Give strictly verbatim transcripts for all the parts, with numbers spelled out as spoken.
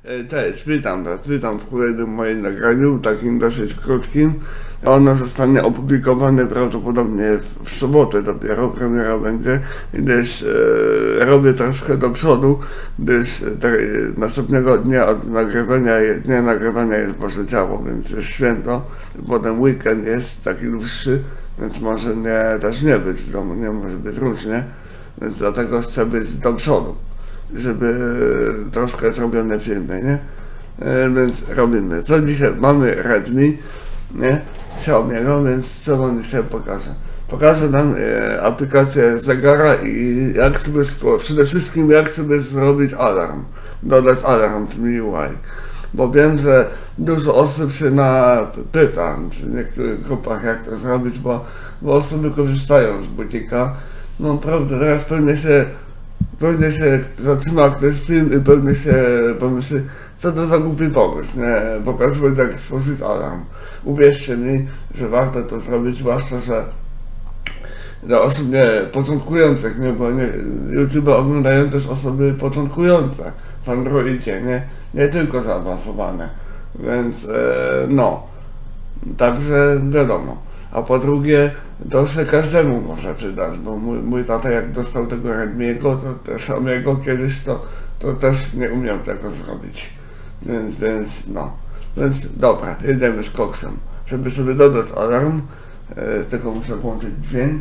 Cześć, witam was, witam w kolejnym moim nagraniu, takim dosyć krótkim. Ono zostanie opublikowane prawdopodobnie w, w sobotę dopiero, premiera będzie, gdyż e, robię troszkę do przodu, gdyż te, następnego dnia od nagrywania, dnia nagrywania jest Boże Ciało, więc jest święto, potem weekend jest taki dłuższy, więc może nie, też nie być w domu, nie może być różnie, więc dlatego chcę być do przodu, żeby troszkę zrobione filmy, nie? E, więc robimy. Co dzisiaj? Mamy Redmi, nie? Xiaomi'ego, więc co wam dzisiaj pokażę? Pokażę wam e, aplikację zegara i jak sobie, przede wszystkim jak sobie zrobić alarm, dodać alarm w M I U I. Bo wiem, że dużo osób się na pyta przy niektórych grupach jak to zrobić, bo, bo osoby korzystają z butika. No prawda, teraz pewnie się Pewnie się zatrzyma ktoś film i pewnie się pomyśli, co to za głupi pomysł, nie? Pokazuję jak stworzyć alarm. Uwierzcie mi, że warto to zrobić, zwłaszcza, że dla osób nie początkujących, nie? Bo nie, YouTube oglądają też osoby początkujące w Androidzie, nie? Nie tylko zaawansowane. Więc e, no, także wiadomo. A po drugie, to się każdemu może przydać, bo mój, mój tata jak dostał tego Redmi'ego, to też samego kiedyś, to, to też nie umiał tego zrobić. Więc, więc no. Więc dobra, jedziemy z koksem. Żeby sobie dodać alarm, e, tylko muszę włączyć dźwięk.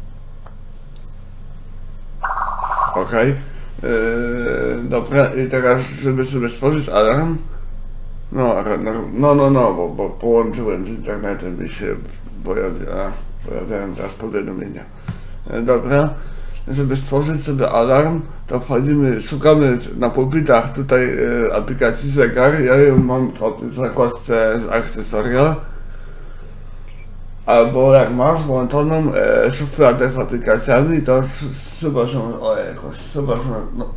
Ok. E, dobra, i teraz żeby sobie stworzyć alarm, no, no, no, no, bo, bo połączyłem z internetem i się pojawiają, pojawiają teraz powiadomienia. E, dobra, żeby stworzyć sobie alarm, to wchodzimy, szukamy na pulpitach tutaj e, aplikacji zegar. Ja ją mam w zakładce z akcesoria. Albo jak masz włączoną e, szufladę z aplikacjami, to chyba są, o jakoś, chyba są, no,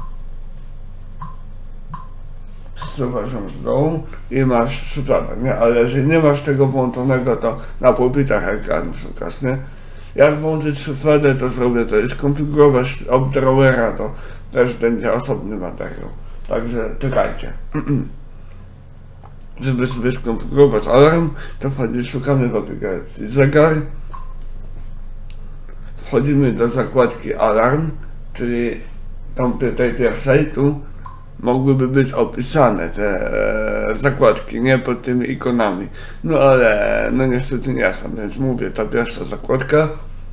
chyba są z dołu i masz szufladę, nie? Ale jeżeli nie masz tego włączonego, to na pulpitach ekranu szukasz, nie? Jak włączyć szufladę, to zrobię to i skonfigurować obdrawera, to też będzie osobny materiał. Także czekajcie. Żeby sobie skonfigurować alarm, to wchodzimy, szukamy w aplikacji zegar. Wchodzimy do zakładki alarm, czyli tam tej pierwszej, tu mogłyby być opisane te e, zakładki, nie pod tymi ikonami. No ale no niestety nie są, więc mówię, ta pierwsza zakładka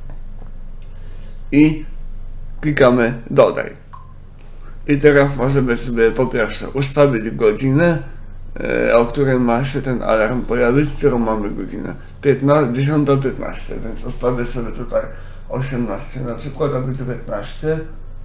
i klikamy dodaj. I teraz możemy sobie po pierwsze ustawić godzinę, e, o której ma się ten alarm pojawić, którą mamy godzinę dziesiąta piętnaście, więc ustawię sobie tutaj osiemnaście na przykład, aby dziewiętnaście.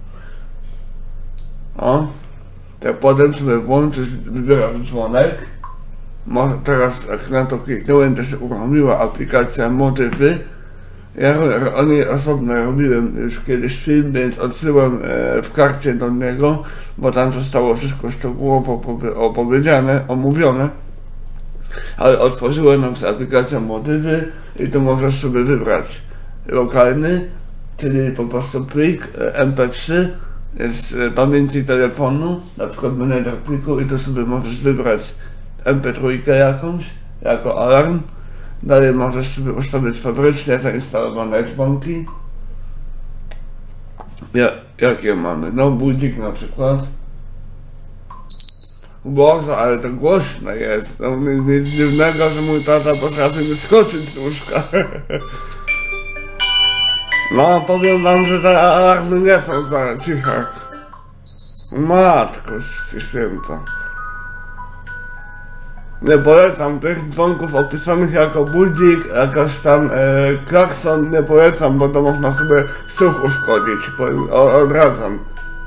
O. To potem sobie włączyć, wybieram dzwonek. Może teraz jak na to kliknąłem, to się uruchomiła aplikacja Motywy. Ja o niej osobno robiłem już kiedyś film, więc odsyłam e, w karcie do niego, bo tam zostało wszystko szczegółowo opowiedziane, omówione. Ale otworzyła nam się aplikacja Motywy i tu możesz sobie wybrać lokalny, czyli po prostu plik M P trzy z pamięci telefonu, na przykład menedżer pliku, i tu sobie możesz wybrać M P trzy jakąś, jako alarm. Dalej możesz sobie ustawić fabrycznie zainstalowane dzwonki. Ja, jakie mamy? No budzik na przykład. Boże, ale to głośne jest. No, nic dziwnego, że mój tata potrafi wyskoczyć z łóżka. No, powiem wam, że te alarmy nie są za ciche. Matko święta. Nie polecam tych dzwonków opisanych jako budzik, jakoś tam e, klakson, nie polecam, bo to można sobie słuch uszkodzić. O, odradzam.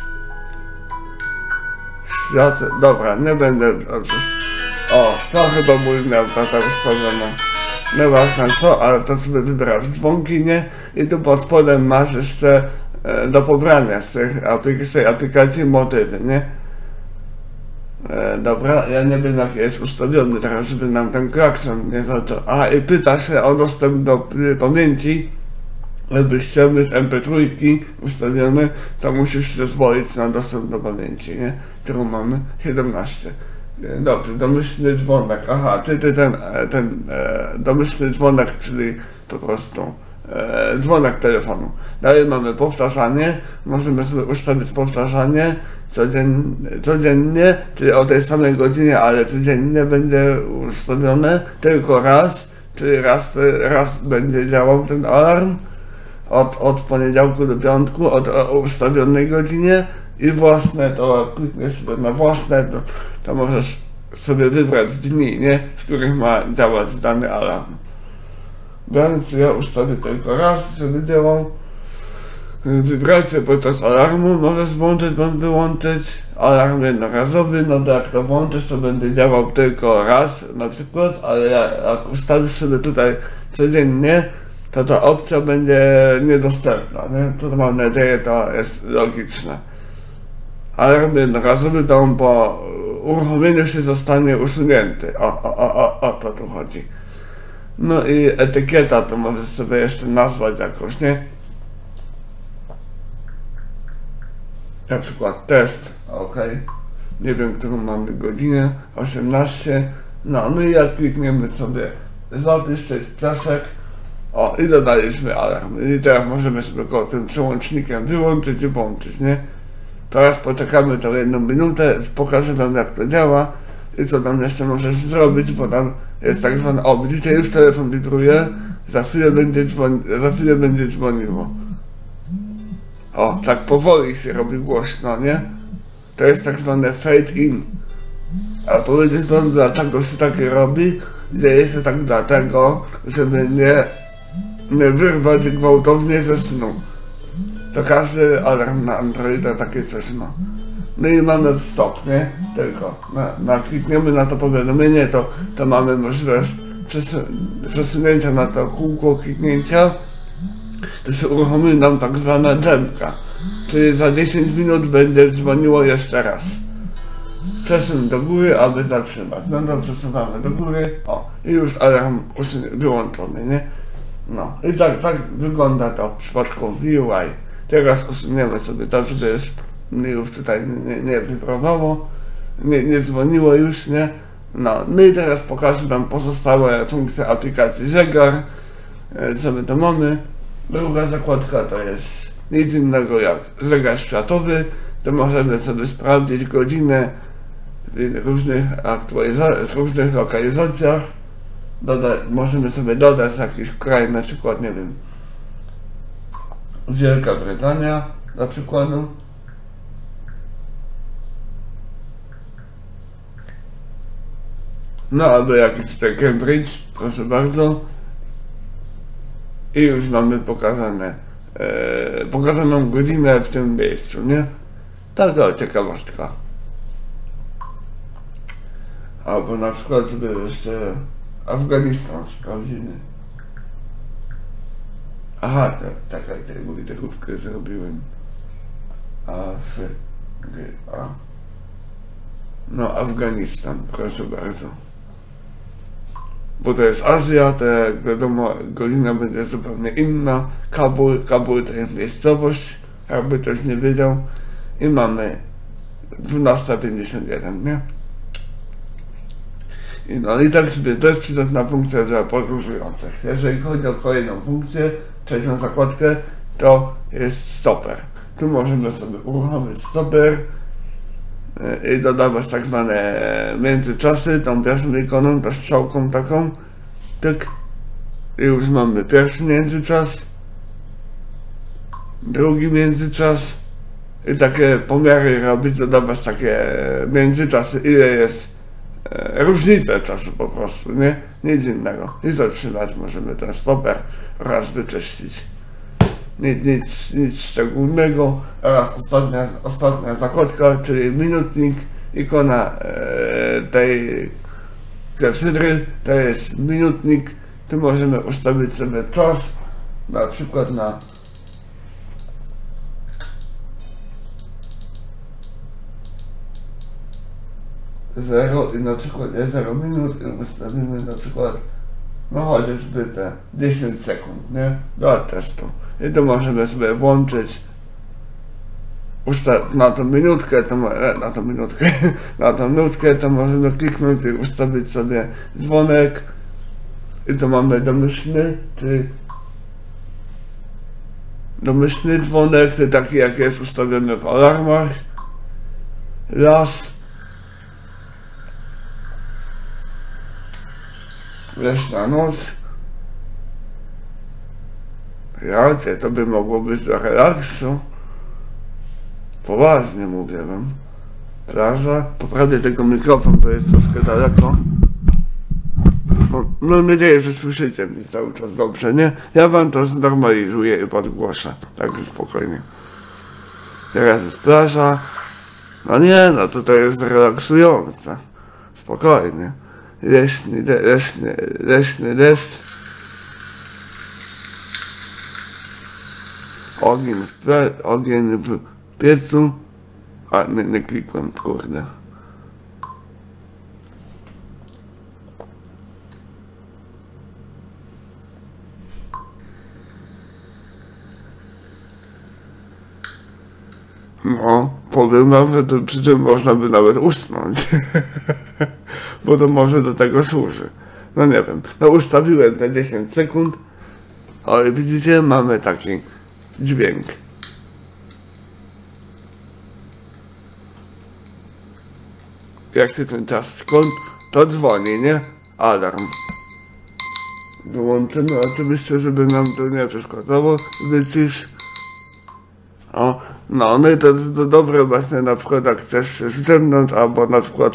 Świat, dobra, nie będę... O, to chyba mój miał tata ustawione. Nieważne co, ale to sobie wybierasz dzwonki, nie? I tu pod spodem masz jeszcze e, do pobrania z, tych aplik z tej aplikacji Motywy, nie? E, dobra, ja nie wiem jak jest ustawiony teraz, żeby nam ten klakson nie zaczął. A i pyta się o dostęp do y, pamięci. Jakbyś chciał mieć em pe trzy ustawione, to musisz zezwolić na dostęp do pamięci, nie? Którą mamy siedemnaście. Dobrze, domyślny dzwonek, aha, ty, ty ten, ten e, domyślny dzwonek, czyli po prostu e, dzwonek telefonu. Dalej mamy powtarzanie, możemy sobie ustawić powtarzanie codziennie, codziennie, czyli o tej samej godzinie, ale codziennie będzie ustawione tylko raz, czyli raz, raz będzie działał ten alarm. Od, od poniedziałku do piątku, od o ustawionej godzinie i własne, to klikniesz sobie na własne, to, to możesz sobie wybrać dni, nie? W których ma działać dany alarm. Więc ja ustawię tylko raz, żeby działał. Wibrację podczas alarmu możesz włączyć bądź wyłączyć. Alarm jednorazowy, no to jak to włączysz, to będzie działał tylko raz na przykład, ale jak ustawisz sobie tutaj codziennie, to ta opcja będzie niedostępna, nie? To mam nadzieję, to jest logiczne. Alarm jednorazowy to on po uruchomieniu się zostanie usunięty. O, o, o, o, o to tu chodzi. No i etykieta to możesz sobie jeszcze nazwać jakoś, nie? Na przykład test, ok. Nie wiem, którą mamy godzinę, osiemnaście. No, no i jak klikniemy sobie zapisz, to jest piasek. O, i dodaliśmy alarm. I teraz możemy sobie go tym przełącznikiem wyłączyć i włączyć, nie? Teraz poczekamy to jedną minutę, pokażę wam jak to działa i co tam jeszcze możesz zrobić, bo tam jest tak zwane, o widzicie, już telefon wibruje, za chwilę będzie dzwoni, za chwilę będzie dzwoniło. O, tak powoli się robi głośno, nie? To jest tak zwane fade in. A powiedzieć wam, dlaczego się takie robi, dzieje się tak dlatego, żeby nie nie wyrwać gwałtownie ze snu. To każdy alarm na Androida takie coś ma. No i mamy stop, nie? Tylko na, na klikniemy na to powiadomienie, to, to mamy możliwość przesunięcia na to kółko kliknięcia. To się uruchomi nam tak zwana drzemka. Czyli za dziesięć minut będzie dzwoniło jeszcze raz. Przesuń do góry, aby zatrzymać. No to przesuwamy do góry. O, i już alarm wyłączony, nie? No i tak, tak wygląda to w przypadku U I. Teraz usuniemy sobie to, żeby już tutaj nie, nie wibrowało, nie, nie dzwoniło już, nie? No, no i teraz pokażę wam pozostałe funkcje aplikacji zegar, co my to mamy. Druga zakładka to jest nic innego jak zegar światowy, to możemy sobie sprawdzić godzinę w różnych, w różnych lokalizacjach. Doda możemy sobie dodać jakiś kraj, na przykład, nie wiem, Wielka Brytania, dla przykładu. No, albo jakiś tutaj Cambridge, proszę bardzo. I już mamy pokazane, e, pokazaną godzinę w tym miejscu, nie? Taka ciekawostka. Albo na przykład sobie jeszcze Afganistan sprawdzimy. Aha, tak, tak, tak, bo literówkę zrobiłem. A, F, G, A. No, Afganistan, proszę bardzo. Bo to jest Azja, to jak wiadomo, godzina będzie zupełnie inna. Kabul, Kabul to jest miejscowość, jakby ktoś nie wiedział. I mamy dwunasta pięćdziesiąt jeden, nie? I no i tak sobie to jest przydatna funkcja dla podróżujących. Jeżeli chodzi o kolejną funkcję, trzecią zakładkę, to jest stoper. Tu możemy sobie uruchomić stoper i dodawać tak zwane międzyczasy, tą pierwszą ikoną, tą strzałką taką, tak. I już mamy pierwszy międzyczas, drugi międzyczas i takie pomiary robić, dodawać takie międzyczasy, ile jest e, różnica czasu po prostu, nie? Nic innego. I zatrzymać możemy ten stoper oraz wyczyścić. Nic, nic, nic szczególnego. Oraz ostatnia, ostatnia zakładka, czyli minutnik, ikona e, tej klepsydry, to jest minutnik. Tu możemy ustawić sobie czas, na przykład na zero i na przykład jest zero minut i ustawimy na przykład no chociażby te dziesięć sekund, nie? Do testu. I to możemy sobie włączyć Usta na tą minutkę, to na tą minutkę, na tą minutkę to możemy kliknąć i ustawić sobie dzwonek. I to mamy domyślny, czy domyślny dzwonek, to taki jak jest ustawiony w alarmach. Las. Leśna noc. Ja, to by mogło być do relaksu. Poważnie mówię wam. Plaża. Poprawię tego mikrofon, bo jest troszkę daleko. No, mam nadzieję, że słyszycie mnie cały czas dobrze, nie? Ja wam to znormalizuję i podgłoszę. Także spokojnie. Teraz jest plaża. No nie, no to to jest relaksujące. Spokojnie. Leśny, leśny, leśny deszcz. Ogień w, ple, ogień w piecu. A, nie, nie klikłem, kurde. No, powiem wam, że to przy tym można by nawet usnąć. Bo to może do tego służy. No nie wiem, no ustawiłem te dziesięć sekund, ale widzicie, mamy taki dźwięk. Jak się ten czas skąd, to dzwoni, nie? Alarm. Wyłączymy oczywiście, żeby nam to nie przeszkadzało. Wycisz. O, no, no i to jest to dobre właśnie na przykład jak chcesz się zdrzemnąć, albo na przykład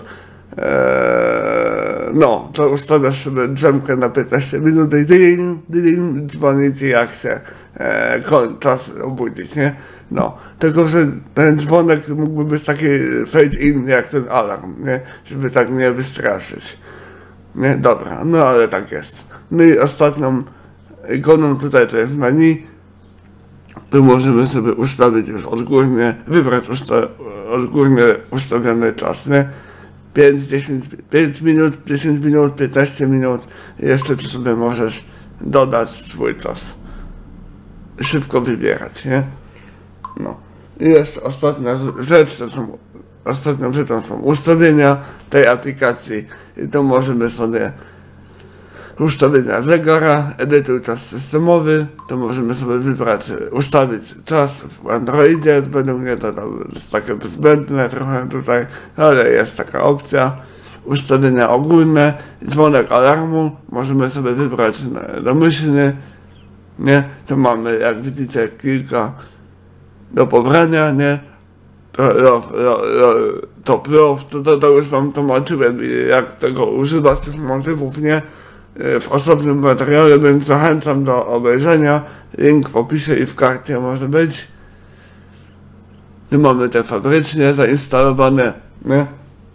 Eee, no, to ustawiasz sobie drzemkę na piętnaście minut i ding, ding, dzwoni ci jak się e, czas obudzić, nie? No, tylko że ten dzwonek mógłby być taki fade in jak ten alarm, nie? Żeby tak nie wystraszyć. Nie? Dobra, no ale tak jest. No i ostatnią ikoną tutaj to jest menu. Tu możemy sobie ustawić już odgórnie, wybrać usta odgórnie ustawiony czas, nie? pięć, dziesięć, pięć minut, dziesięć minut, piętnaście minut. Jeszcze tu sobie możesz dodać swój czas. Szybko wybierać, nie? No. I jeszcze ostatnia rzecz, to są, ostatnią rzeczą są ustawienia tej aplikacji. I to możemy sobie ustawienia zegara, edytuj czas systemowy, to możemy sobie wybrać, ustawić czas w Androidzie, według mnie to, to jest takie zbędne trochę tutaj, ale jest taka opcja. Ustawienia ogólne, dzwonek alarmu, możemy sobie wybrać domyślny, nie? To mamy, jak widzicie, kilka do pobrania, nie? To, to, to, to, to, to, to już wam tłumaczyłem, jak tego używać tych motywów, nie? W osobnym materiale, więc zachęcam do obejrzenia. Link w opisie i w karcie może być. Tu mamy te fabrycznie zainstalowane, nie?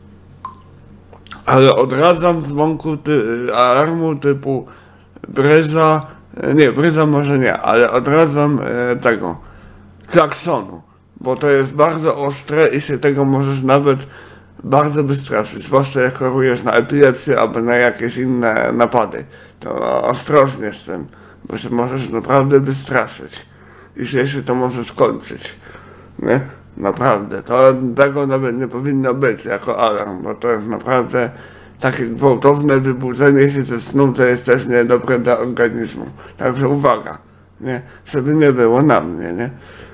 Ale odradzam dzwonku ty, alarmu typu bryza, nie, bryza może nie, ale odradzam e, tego klaksonu, bo to jest bardzo ostre i się tego możesz nawet bardzo wystraszyć, zwłaszcza jak chorujesz na epilepsję albo na jakieś inne napady. To ostrożnie z tym, bo się możesz naprawdę wystraszyć i się to może skończyć, nie? Naprawdę, to tego nawet nie powinno być jako alarm, bo to jest naprawdę takie gwałtowne wybudzenie się ze snu, to jest też niedobre dla organizmu. Także uwaga, nie? Żeby nie było na mnie, nie?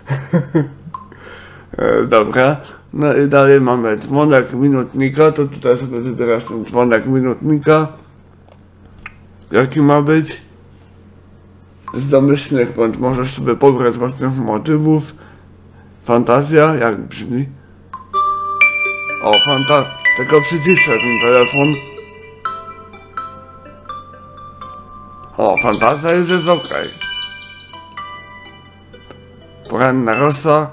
Dobra. No i dalej mamy dzwonek minutnika, to tutaj sobie wybierasz ten dzwonek minutnika. Jaki ma być? Z domyślnych, bądź możesz sobie pobrać właśnie z motywów. Fantazja, jak brzmi? O, fantazja, tylko przyciszę ten telefon. O, fantazja już jest ok. Poranna rosa.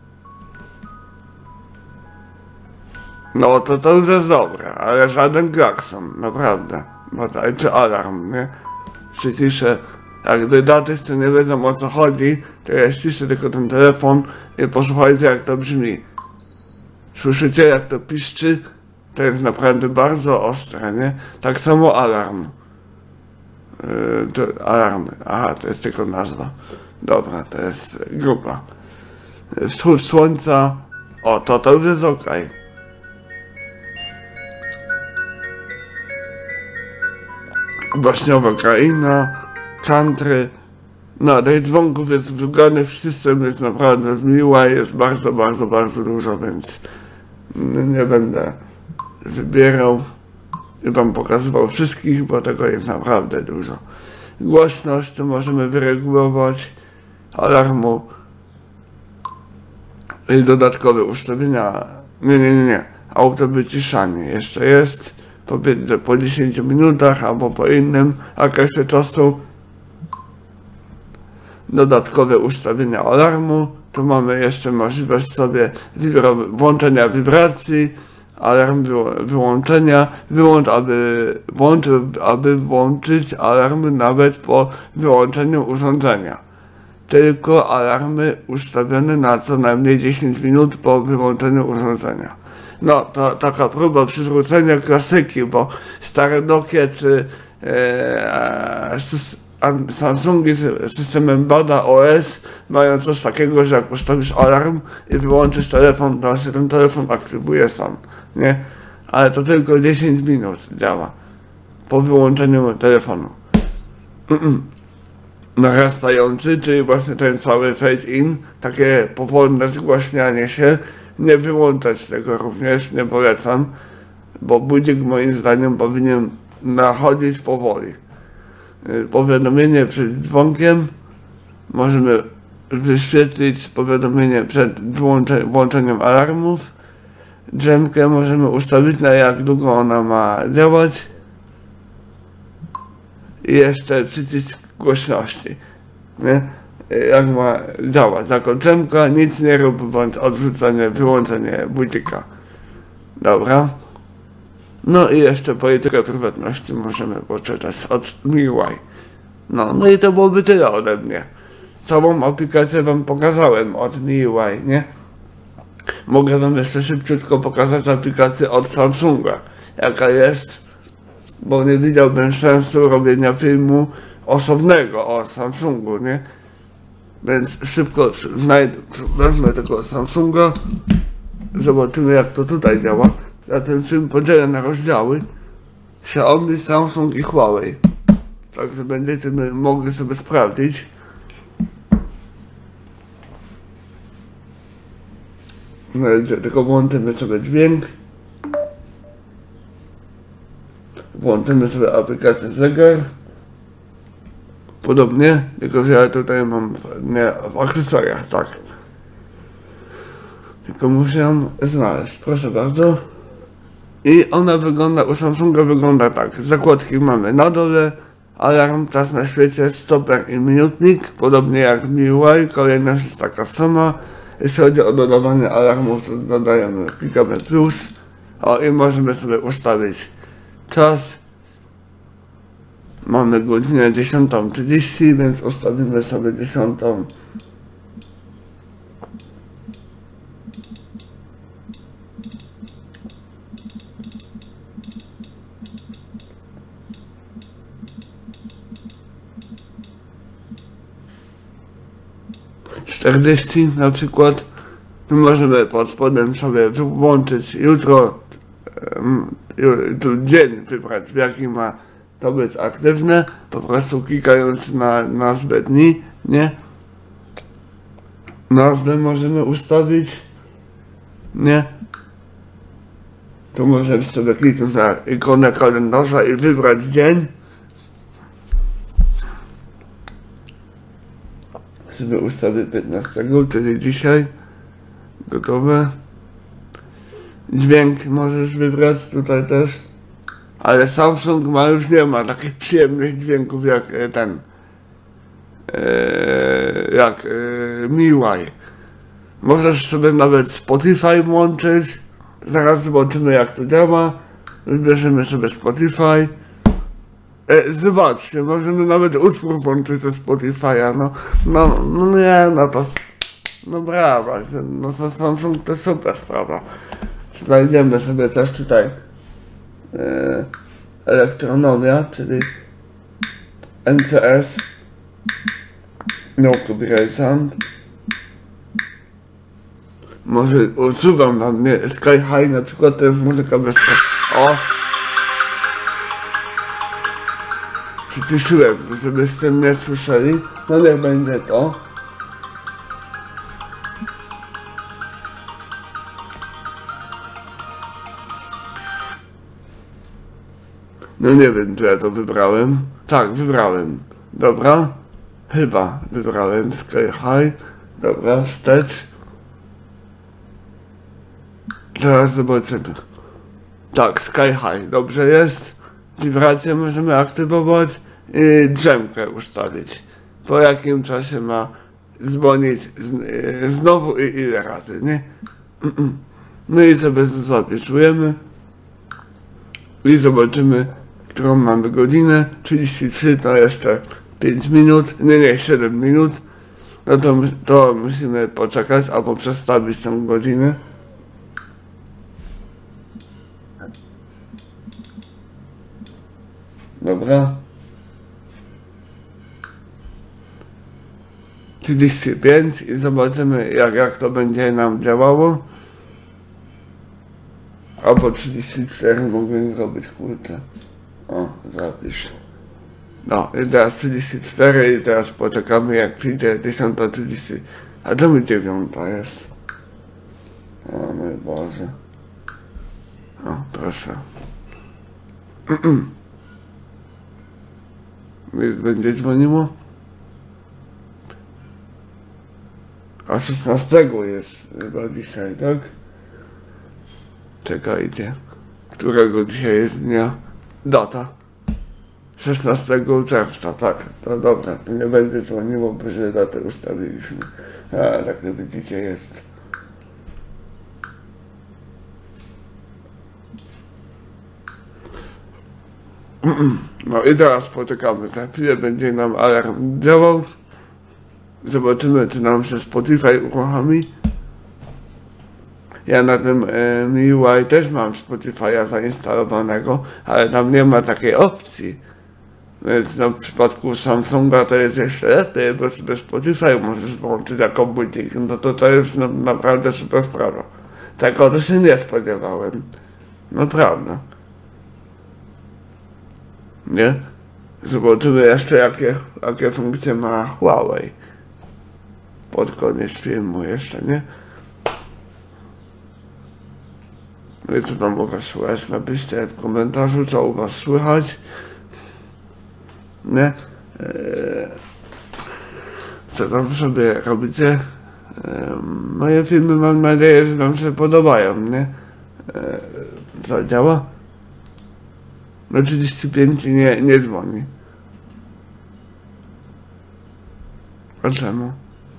No to to już jest dobre, ale żaden klakson, naprawdę. Bo to, czy alarm, nie? Przyciszę, jakby daty, co nie wiedzą o co chodzi, to ja ściszę tylko ten telefon i posłuchajcie jak to brzmi. Słyszycie jak to piszczy? To jest naprawdę bardzo ostre, nie? Tak samo alarm. Yy, to alarm, aha, to jest tylko nazwa. Dobra, to jest grupa. Wschód słońca. O, to to już jest okej. Baśniowa kraina, country. No, tych dzwonków jest wgrany w system, jest naprawdę miła, jest bardzo, bardzo, bardzo dużo, więc nie będę wybierał i wam pokazywał wszystkich, bo tego jest naprawdę dużo. Głośność to możemy wyregulować, alarmu i dodatkowe ustawienia. Nie, nie, nie, nie. Auto wyciszanie jeszcze jest po, po dziesięciu minutach albo po innym okresie czasu. Dodatkowe ustawienia alarmu. Tu mamy jeszcze możliwość sobie włączenia wibracji, alarm wyłączenia, wyłącz, aby, włącz, aby włączyć alarm nawet po wyłączeniu urządzenia. Tylko alarmy ustawione na co najmniej dziesięć minut po wyłączeniu urządzenia. No, to taka próba przywrócenia klasyki, bo stare Nokia czy e, Samsungi z systemem Bada O S mają coś takiego, że jak ustawisz alarm i wyłączysz telefon, to się ten telefon aktywuje sam, nie? Ale to tylko dziesięć minut działa po wyłączeniu telefonu. Narastający, czyli właśnie ten cały fade in, takie powolne zgłaśnianie się, nie wyłączać tego również, nie polecam, bo budzik moim zdaniem powinien nachodzić powoli. Powiadomienie przed dzwonkiem, możemy wyświetlić powiadomienie przed włączeniem alarmów, drzemkę możemy ustawić na jak długo ona ma działać i jeszcze przycisk głośności, nie? Jak ma działać. Jako drzemka nic nie rób, bądź odrzucenie, wyłączenie budzika. Dobra. No i jeszcze politykę prywatności możemy poczytać od M I U I. No, no i to byłoby tyle ode mnie. Całą aplikację wam pokazałem od M I U I, nie? Mogę wam jeszcze szybciutko pokazać aplikację od Samsunga, jaka jest, bo nie widziałbym sensu robienia filmu osobnego o Samsungu, nie? Więc szybko znajdę, wezmę tego Samsunga, zobaczymy jak to tutaj działa. Ja ten film podzielę na rozdziały Xiaomi, Samsung i Huawei. Także będziecie mogli sobie sprawdzić. No, tylko włączymy sobie dźwięk. Włączymy sobie aplikację zegar. Podobnie, tylko że ja tutaj mam nie, w akcesoriach, tak. Tylko muszę ją znaleźć, proszę bardzo. I ona wygląda, u Samsunga wygląda tak. Zakładki mamy na dole, alarm, czas na świecie, stoper i minutnik, podobnie jak M I U I, kolejność jest taka sama. Jeśli chodzi o dodawanie alarmów, to dodajemy klikamy plus. O, i możemy sobie ustawić czas. Mamy godzinę dziesiątą trzydzieści, więc ustawimy sobie dziesiątą. czterdzieści na przykład. Tu możemy pod spodem sobie wyłączyć jutro, um, dzień wybrać, w jaki ma to być aktywne, po prostu klikając na nazwę dni, nie? Nazwę możemy ustawić, nie? Tu możemy sobie kliknąć na ikonę kalendarza i wybrać dzień. Sobie ustawię piętnastego, czyli dzisiaj. Gotowe. Dźwięk możesz wybrać tutaj też. Ale Samsung ma już nie ma takich przyjemnych dźwięków jak ten. Ee, jak e, M I U I. Możesz sobie nawet Spotify włączyć. Zaraz zobaczymy jak to działa. Wybierzemy sobie Spotify. E, zobaczcie, możemy nawet utwór włączyć ze Spotify'a, no, no, no nie, no to, no brawa, no to Samsung to super sprawa. Znajdziemy sobie też tutaj e, elektronomia, czyli N C S, No copyright sound. Może usuwam wam, nie? Sky High na przykład to jest muzyka bez... O! Przyciszyłem, żebyście mnie słyszeli. No niech będzie to. No nie wiem, czy ja to wybrałem. Tak, wybrałem. Dobra. Chyba wybrałem Sky High. Dobra, wstecz. Teraz zobaczymy. Tak, Sky High. Dobrze jest. Wibrację możemy aktywować i drzemkę ustawić. Po jakim czasie ma dzwonić z, yy, znowu i ile razy, nie? No i sobie zapisujemy. I zobaczymy, którą mamy godzinę. trzydzieści trzy to jeszcze pięć minut. Nie, nie, siedem minut. No to, to musimy poczekać albo przestawić tę godzinę. Dobra. trzydzieści pięć i zobaczymy jak, jak to będzie nam działało. Albo trzydzieści cztery mogłem zrobić, kurczę. O, zapisz. No i teraz trzydzieści cztery i teraz poczekamy jak przyjdzie dziesiąta trzydzieści. A to mi dziewiąta jest. O mój Boże. O, proszę. Będzie dzwoniło? A szesnastego jest chyba dzisiaj, tak? Czekajcie. Którego dzisiaj jest dnia? Data. szesnastego czerwca, tak. To dobra, to nie będzie dzwoniło, bo że datę ustawiliśmy. A, tak jak widzicie jest. No i teraz poczekamy, za chwilę będzie nam alarm działał. Zobaczymy, czy nam się Spotify uruchomi. Ja na tym e, M I U I też mam Spotify'a zainstalowanego, ale tam nie ma takiej opcji. Więc no, w przypadku Samsunga to jest jeszcze lepiej, bo sobie Spotify możesz włączyć jako budzik. No to to jest no, naprawdę super sprawa. Tego to się nie spodziewałem. Naprawdę. Nie? Zobaczymy jeszcze jakie, jakie funkcje ma Huawei. Pod koniec filmu jeszcze, nie? No i co tam u was słychać? Napiszcie w komentarzu, co u was słychać. Nie? Eee, co tam sobie robicie? Eee, moje filmy mam nadzieję, że wam się podobają, nie? Eee, co działa? No trzydzieści pięć nie, nie dzwoni. A czemu?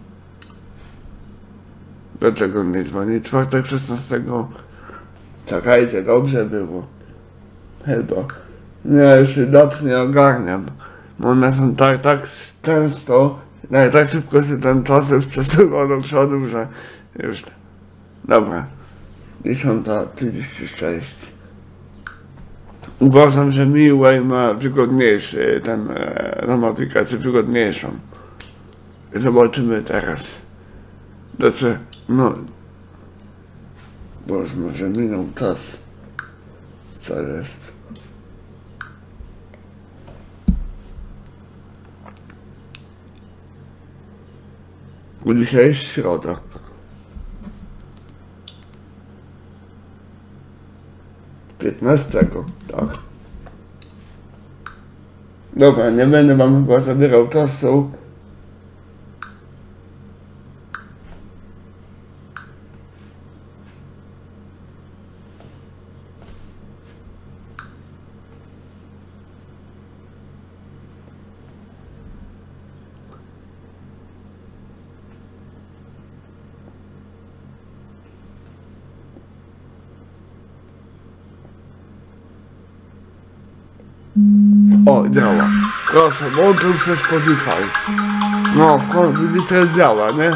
Dlaczego nie dzwoni? Czwartek szesnastego. Czekajcie, dobrze było. Chyba. Ja już się dobrze nie ogarniam. Bo one są tak, tak często, no, tak szybko się ten czas już przesuwa do przodu, że już... Dobra. dziesiąta trzydzieści sześć. Uważam, że M I U I ma wygodniejszy, ten, tą aplikację wygodniejszą. Zobaczymy teraz. Znaczy, no... Boże, może minął czas. Co jest? Dzisiaj jest środa. piętnastego, tak. Dobra, nie będę wam chyba zabierał czasu. O, działa. Proszę, włączył się Spotify. No, w końcu widzicie, działa, nie?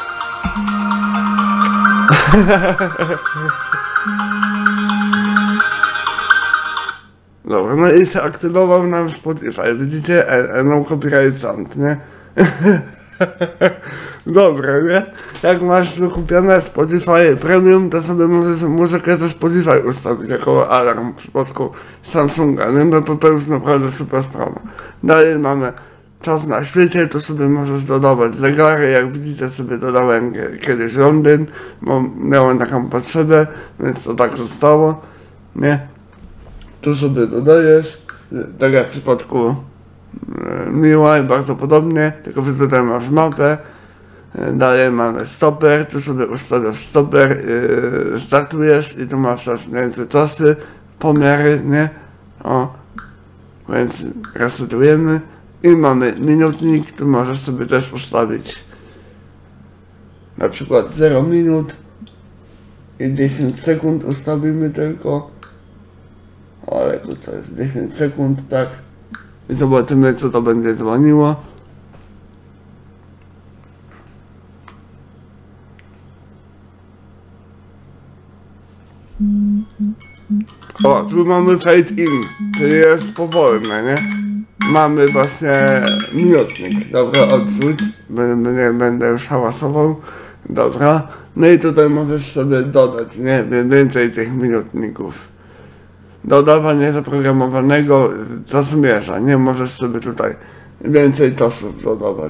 Dobra, no i się aktywował nam Spotify. Widzicie? No copyright sound, nie? Dobre, nie? Jak masz wykupione Spotify Premium, to sobie możesz muzykę ze Spotify ustawić jako alarm w przypadku Samsunga, nie? No to to już naprawdę super sprawa. Dalej mamy czas na świecie, tu sobie możesz dodawać zegary, jak widzicie sobie dodałem kiedyś Londyn, bo miałem taką potrzebę, więc to tak zostało, nie? Tu sobie dodajesz, tak jak w przypadku Miłaj, bardzo podobnie, tylko że tutaj masz mapę. Dalej mamy stoper, tu sobie ustawiasz stoper, yy, startujesz i tu masz też międzyczasy, pomiary, nie? O, więc resetujemy i mamy minutnik, tu możesz sobie też ustawić na przykład zero minut i dziesięć sekund ustawimy tylko. Ale tu co jest dziesięć sekund, tak? I zobaczymy, co to będzie dzwoniło. O, tu mamy fade in, czyli jest powolne, nie? Mamy właśnie minutnik. Dobra, odwróć. Będę, będę już hałasował. Dobra. No i tutaj możesz sobie dodać, nie? Więcej tych minutników. Dodawanie zaprogramowanego co zmierza, nie? Możesz sobie tutaj więcej czasów dodawać.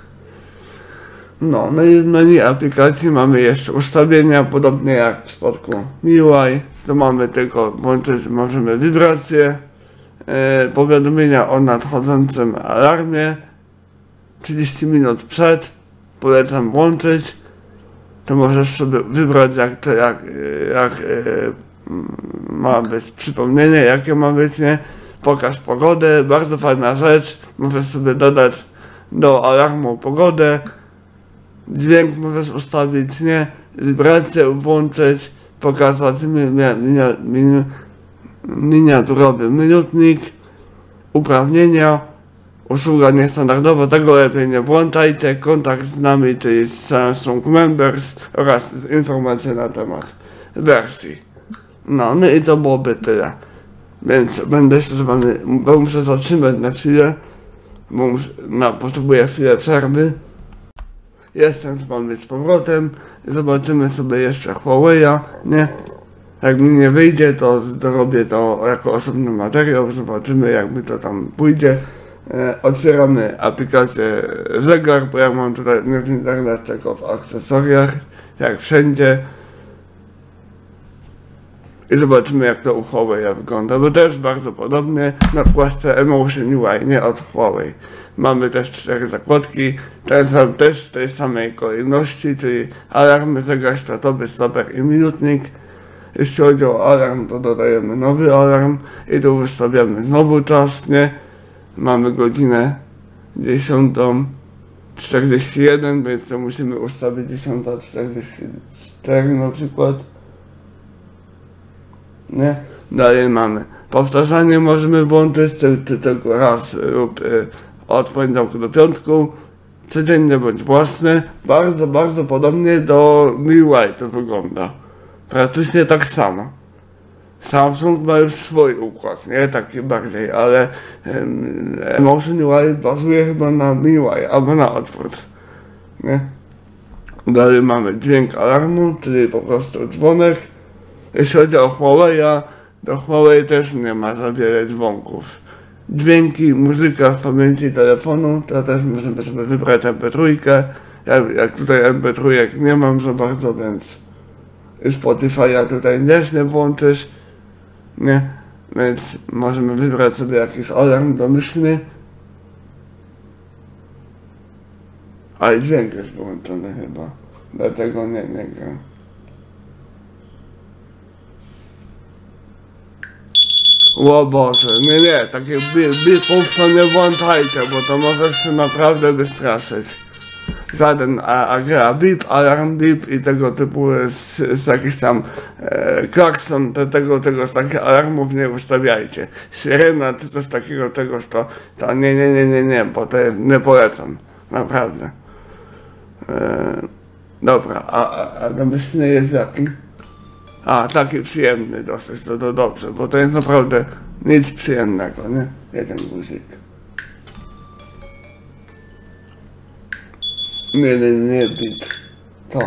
No, no i w menu aplikacji mamy jeszcze ustawienia, podobnie jak w przypadku M I U I. Tu mamy tylko włączyć, możemy wibracje, e, powiadomienia o nadchodzącym alarmie. trzydzieści minut przed, polecam włączyć. To możesz sobie wybrać jak to, jak, jak e, ma być przypomnienie, jakie ma być, nie? Pokaż pogodę, bardzo fajna rzecz. Możesz sobie dodać do alarmu pogodę. Dźwięk możesz ustawić, nie? Wibrację włączyć, pokazać mi, mi, mi, mi, miniaturowy minutnik, uprawnienia, usługa niestandardowa, tego lepiej nie włączajcie, kontakt z nami, czyli z Samsung Members oraz informacje na temat wersji. No, no i to byłoby tyle. Więc będę się z wami, bo muszę zatrzymać na chwilę, bo muszę, no, potrzebuję chwilę przerwy. Jestem z wami z powrotem, zobaczymy sobie jeszcze Huawei'a, nie? Jak mi nie wyjdzie, to zrobię to jako osobny materiał, zobaczymy jak mi to tam pójdzie. E, otwieramy aplikację zegar, bo ja mam tutaj nie w internet, tylko w akcesoriach, jak wszędzie. I zobaczymy jak to u Huawei wygląda, bo też bardzo podobnie na płaszce Emotion U I, nie od Huawei. Mamy też cztery zakładki, ten sam też w tej samej kolejności, czyli alarm, zegar światowy, stoper i minutnik. Jeśli chodzi o alarm, to dodajemy nowy alarm i tu wystawiamy znowu czas, nie? Mamy godzinę dziesiątą czterdzieści jeden, więc to musimy ustawić dziesiąta czterdzieści cztery na przykład. Nie? Dalej mamy powtarzanie, możemy włączyć tylko raz lub y, od poniedziałku do piątku, codziennie bądź własny. Bardzo, bardzo podobnie do M I U I to wygląda. Praktycznie tak samo. Samsung ma już swój układ, nie? Taki bardziej, ale um, Emotion U I bazuje chyba na M I U I, albo na odwrót. Nie? Dalej mamy dźwięk alarmu, czyli po prostu dzwonek. Jeśli chodzi o Huawei'a, to Huawei też nie ma za wiele dzwonków. Dźwięki, muzyka w pamięci telefonu, to też możemy sobie wybrać em pe trzy. Jak, jak tutaj em pe trzy nie mam za bardzo, więc Spotify'a tutaj też nie włączysz, nie? Więc możemy wybrać sobie jakiś alarm domyślny. Ale dźwięk jest wyłączony chyba, dlatego nie, nie gra. O Boże, nie, nie, takie bipów to nie włączajcie, bo to możesz się naprawdę wystraszyć. Żaden a, a gra bip, alarm bip i tego typu z, z jakiś tam e, klakson, te, tego, tego z takich alarmów nie ustawiajcie. Syrena czy coś takiego, tegoż to, to nie, nie, nie, nie, nie, bo to nie polecam, naprawdę. E, dobra, a, a, a domyślny jest jaki? A, taki przyjemny dosyć, to, to dobrze, bo to jest naprawdę nic przyjemnego, nie? Jeden guzik. Nie, nie, nie, bit. To.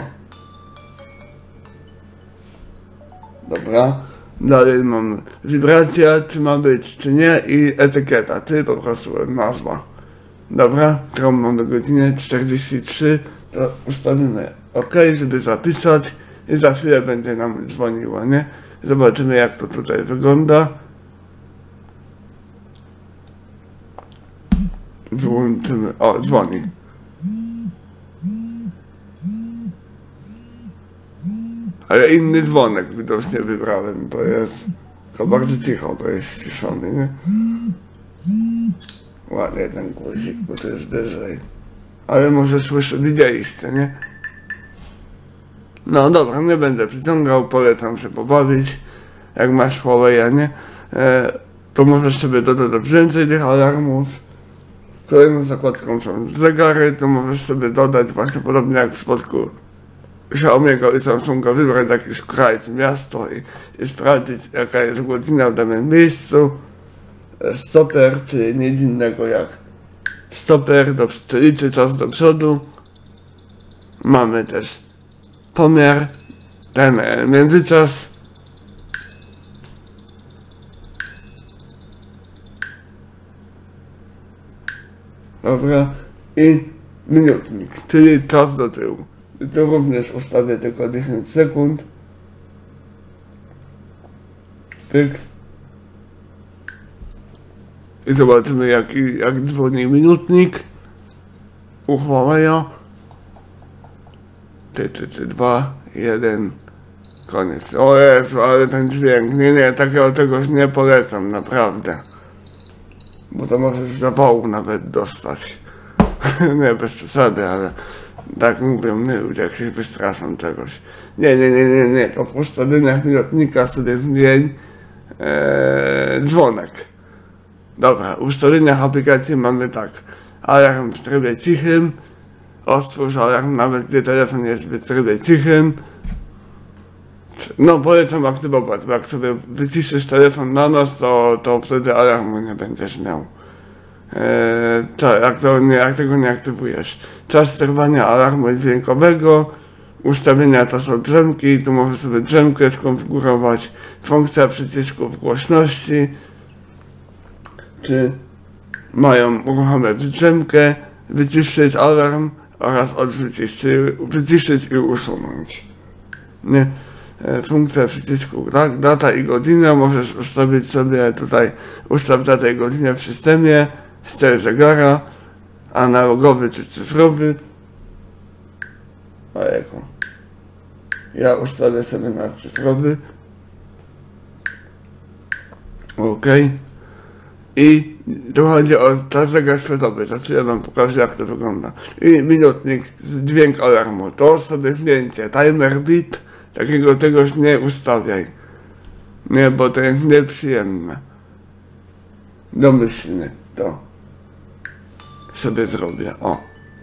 Dobra. Dalej mamy wibracja, czy ma być, czy nie i etykieta, czyli po prostu nazwa. Dobra, którą mam do godziny czterdzieści trzy, to ustawimy OK, żeby zapisać i za chwilę będzie nam dzwoniło, nie? Zobaczymy, jak to tutaj wygląda. Włączymy, o, dzwoni. Ale inny dzwonek widocznie wybrałem, to jest to bardzo cicho, to jest ściszony, nie? Ładnie ten głosik, bo to jest wyżej. Ale może słyszę, widzieliście, nie? No dobra, nie będę przyciągał, polecam się pobawić. Jak masz Huawei, nie? E, to możesz sobie dodać więcej tych alarmów. Kolejną zakładką są zegary, to możesz sobie dodać właśnie podobnie jak w przypadku Xiaomi'ego i Samsunga, wybrać jakiś kraj czy miasto i, i sprawdzić, jaka jest godzina w danym miejscu. Stoper, czyli nic innego jak stoper, do, czy liczy czas do przodu. Mamy też pomiar, ten e, międzyczas. Dobra, i minutnik, czyli czas do tyłu. I tu również ustawię tylko dziesięć sekund. Pyk. I zobaczymy, jak, jak dzwoni minutnik. U Huawei'a. trzy, trzy, trzy, dwa, jeden. Koniec. O Jezu, ale ten dźwięk. Nie, nie, takiego czegoś nie polecam, naprawdę. Bo to możesz zawału nawet dostać. Nie, bez przesady, ale tak mówią nie, ludzie, jak się wystraszą czegoś. Nie, nie, nie, nie, nie. To w ustawieniach minutnika sobie zmień ee, dzwonek. Dobra, w ustawieniach aplikacji mamy tak. Alarm w trybie cichym. Otwórz alarm, nawet gdy telefon jest w trybie cichym. No, polecam aktywować, bo jak sobie wyciszysz telefon na noc, to, to wtedy alarmu nie będziesz miał. Eee, to, jak, to nie, jak tego nie aktywujesz. Czas trwania alarmu dźwiękowego. Ustawienia to są drzemki, tu możesz sobie drzemkę skonfigurować. Funkcja przycisków głośności. Czy mają uruchamiać drzemkę, wyciszyć alarm oraz odrzucić, czyli wyciszyć i usunąć. Nie? Funkcja przycisku, tak? Data i godzina, możesz ustawić sobie tutaj, ustaw datę i godzinę w systemie, ster zegara, analogowy czy cyfrowy. A jaką? Ja ustawię sobie na cyfrowy. OK. I tu chodzi o czas zegar światowy, za chwilę wam pokażę, jak to wygląda. I minutnik, dźwięk alarmu, to sobie zmieńcie, timer beep. Takiego czegoś nie ustawiaj. Nie, bo to jest nieprzyjemne. Domyślnie to sobie zrobię. O.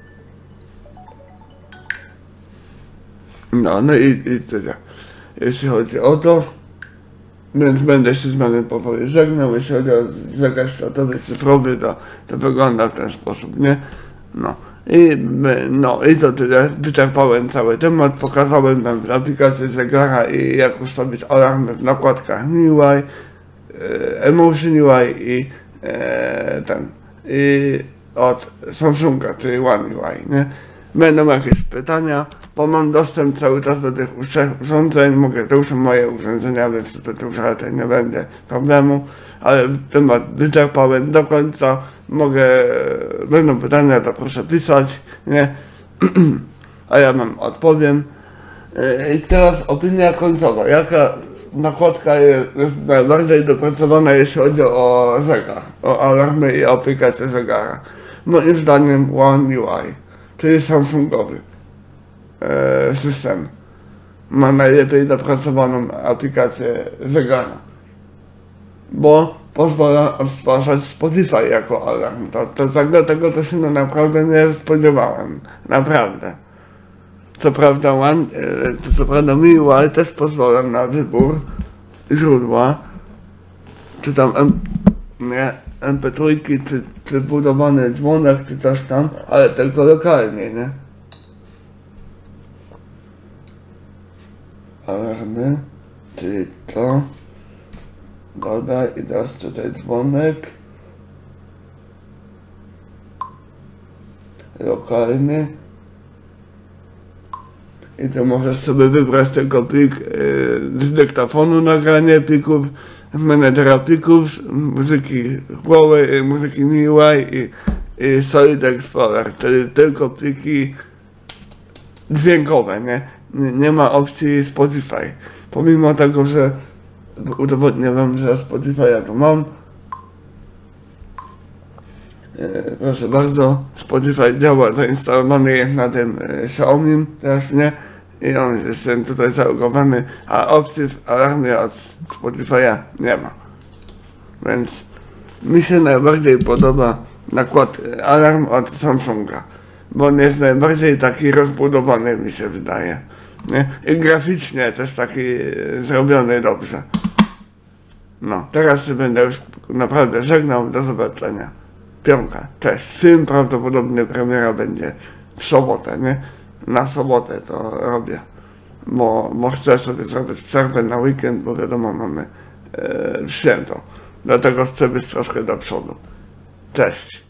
No, no i, i tyle. Jeśli chodzi o to, więc będę się z wami powoli żegnał. Jeśli chodzi o zegar światowy, cyfrowy, to, to wygląda w ten sposób, nie? No. I, no i to tyle, wyczerpałem cały temat, pokazałem wam aplikację zegara i jak ustawić alarmy w nakładkach M I U I, e, Emotion U I i e, ten, i od Samsunga, czyli One U I, nie? Będą jakieś pytania, bo mam dostęp cały czas do tych trzech urządzeń, mogę, to już są moje urządzenia, więc to, to już raczej nie będzie problemu, ale temat wyczerpałem do końca. Mogę, będą pytania, to proszę pisać, nie? A ja wam odpowiem. I teraz opinia końcowa. Jaka nakładka jest, jest najbardziej dopracowana, jeśli chodzi o zegar, o alarmy i aplikację zegara? Moim zdaniem One U I, czyli Samsungowy e, system, ma najlepiej dopracowaną aplikację zegara, bo pozwala odtwarzać Spotify jako alarm. To, to, to, tego to się no naprawdę nie spodziewałem. Naprawdę. Co prawda One, to co prawda M I U I też pozwala na wybór źródła, czy tam M, nie, M P trzy, czy, czy budowany dzwonek, czy coś tam, ale tylko lokalnie, nie? alarmy, czyli to. Dobra, i teraz tutaj dzwonek. Lokalny. I tu możesz sobie wybrać tylko plik yy, z dyktafonu, nagranie plików, z menedżera plików, muzyki Huawei, muzyki M I U I i, i Solid Explorer, czyli tylko pliki dźwiękowe, nie? Nie, nie ma opcji Spotify. Pomimo tego, że udowodnię wam, że Spotify ja tu mam. E, proszę bardzo, Spotify działa, zainstalowany jest na tym e, Xiaomi, teraz nie. I on jest tutaj zalogowany, a opcji w alarmie od Spotify'a nie ma. Więc mi się najbardziej podoba nakład alarm od Samsunga, bo on jest najbardziej taki rozbudowany, mi się wydaje. Nie? I graficznie też taki zrobiony dobrze. No, teraz się będę już naprawdę żegnał, do zobaczenia. Piątka, cześć. Film prawdopodobnie premiera będzie w sobotę, nie? Na sobotę to robię, bo, bo chcę sobie zrobić przerwę na weekend, bo wiadomo, mamy e, święto. Dlatego chcę być troszkę do przodu. Cześć.